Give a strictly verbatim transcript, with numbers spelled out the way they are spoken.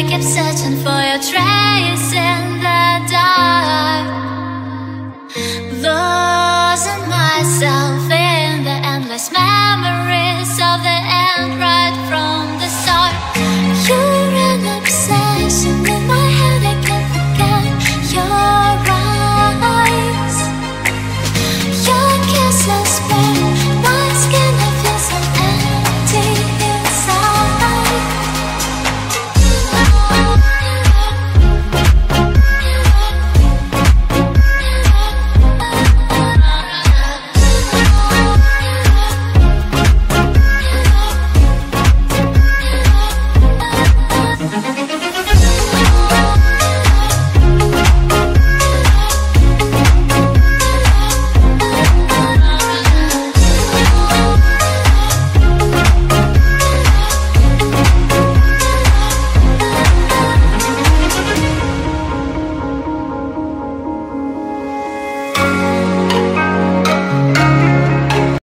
keep searching for your trace in the dark, losing myself in the endless memories of the end.